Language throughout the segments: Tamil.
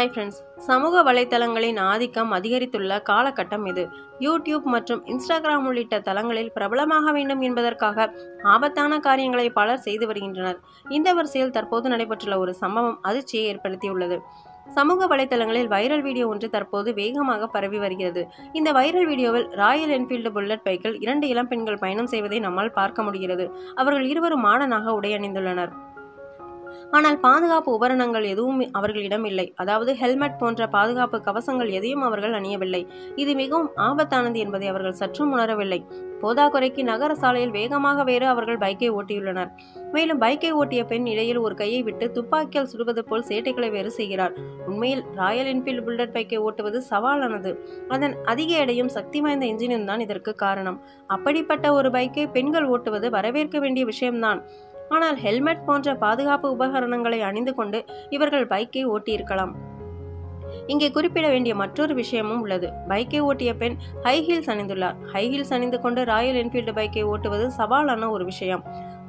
ஹாய் ஃப்ரெண்ட்ஸ், சமூக வலைத்தளங்களின் ஆதிக்கம் அதிகரித்துள்ள காலகட்டம் இது. யூடியூப் மற்றும் இன்ஸ்டாகிராம் உள்ளிட்ட தளங்களில் பிரபலமாக வேண்டும் என்பதற்காக ஆபத்தான காரியங்களை பலர் செய்து வருகின்றனர். இந்த வரிசையில் தற்போது நடைபெற்றுள்ள ஒரு சம்பவம் அதிர்ச்சியை ஏற்படுத்தியுள்ளது. சமூக வலைத்தளங்களில் வைரல் வீடியோ ஒன்று தற்போது வேகமாக பரவி வருகிறது. இந்த வைரல் வீடியோவில் ராயல் என்ஃபீல்டு புல்லட் பைக்கில் 2 இளம் பெண்கள் பயணம் செய்வதை நம்மால் பார்க்க முடிகிறது. அவர்கள் இருவரும் மாடனாக உடை அணிந்துள்ளனர். ஆனால் பாதுகாப்பு உபகரணங்கள் எதுவும் அவர்களிடம் இல்லை. அதாவது ஹெல்மெட் போன்ற பாதுகாப்பு கவசங்கள் எதையும் அவர்கள் அணியவில்லை. இது மிகவும் ஆபத்தானது என்பதை அவர்கள் சற்றும் உணரவில்லை. போதாக்குறைக்கு நகர சாலையில் வேகமாக வேறு அவர்கள் பைக்கை ஓட்டியுள்ளனர். மேலும் பைக்கை ஓட்டிய பெண் இடையில் ஒரு கையை விட்டு துப்பாக்கியால் சுடுவது போல் சேட்டைகளை வேறு செய்கிறார். உண்மையில் ராயல் என்ஃபீல்டு புல்லட் பைக்கை ஓட்டுவது சவாலானது. அதன் அதிக எடையும் சக்தி வாய்ந்த இன்ஜினும் தான் இதற்கு காரணம். அப்படிப்பட்ட ஒரு பைக்கை பெண்கள் ஓட்டுவது வரவேற்க வேண்டிய விஷயம்தான். ஆனால் ஹெல்மெட் போன்ற பாதுகாப்பு உபகரணங்களை அணிந்து கொண்டு இவர்கள் பைக்கை ஓட்டியிருக்கலாம். இங்கே குறிப்பிட வேண்டிய மற்றொரு விஷயமும் உள்ளது. பைக்கை ஓட்டிய பெண் ஹை ஹீல்ஸ் அணிந்துள்ளார். ஹை ஹீல்ஸ் அணிந்து கொண்டு ராயல் என்ஃபீல்டு பைக்கை ஓட்டுவது சவாலான ஒரு விஷயம்.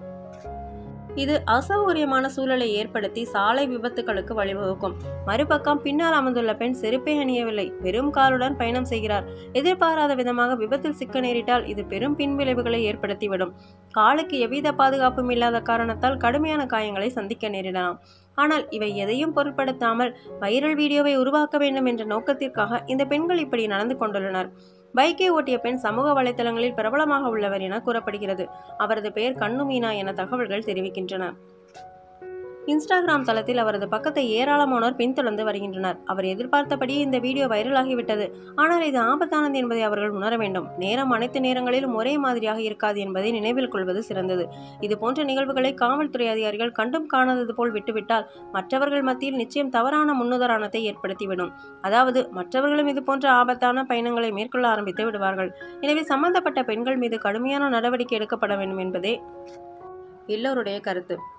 இது அசௌகரியமான சூழலை ஏற்படுத்தி சாலை விபத்துகளுக்கு வழிவகுக்கும். மறுபக்கம் பின்னால் அமர்ந்துள்ள பெண் செருப்பை அணியவில்லை, வெறும் காலுடன் பயணம் செய்கிறார். எதிர்பாராத விதமாக விபத்தில் சிக்க நேரிட்டால் இது பெரும் பின்விளைவுகளை ஏற்படுத்திவிடும். காலுக்கு எவ்வித பாதுகாப்பும் இல்லாத காரணத்தால் கடுமையான காயங்களை சந்திக்க நேரிடலாம். ஆனால் இவை எதையும் பொருட்படுத்தாமல் வைரல் வீடியோவை உருவாக்க வேண்டும் என்ற நோக்கத்திற்காக இந்த பெண்கள் இப்படி நடந்து கொண்டுள்ளனர். பைக்கை ஓட்டிய பெண் சமூக வலைதளங்களில் பிரபலமாக உள்ளவர் என கூறப்படுகிறது. அவரது பெயர் கண்ணு மீனா என தகவல்கள் தெரிவிக்கின்றன. இன்ஸ்டாகிராம் தளத்தில் அவரது பக்கத்தை ஏராளமானோர் பின்தொடர்ந்து வருகின்றனர். அவர் எதிர்பார்த்தபடியே இந்த வீடியோ வைரலாகிவிட்டது. ஆனால் இது ஆபத்தானது என்பதை அவர்கள் உணர வேண்டும். நேரம் அனைத்து நேரங்களிலும் ஒரே மாதிரியாக இருக்காது என்பதை நினைவில் கொள்வது சிறந்தது. இது போன்ற நிகழ்வுகளை காவல்துறை அதிகாரிகள் கண்டும் காணாதது போல் விட்டுவிட்டால் மற்றவர்கள் மத்தியில் நிச்சயம் தவறான முன்னுதாரணத்தை ஏற்படுத்திவிடும். அதாவது மற்றவர்களும் இது போன்ற ஆபத்தான பயணங்களை மேற்கொள்ள ஆரம்பித்து விடுவார்கள். எனவே சம்பந்தப்பட்ட பெண்கள் மீது கடுமையான நடவடிக்கை எடுக்கப்பட வேண்டும் என்பதே எல்லோருடைய கருத்து.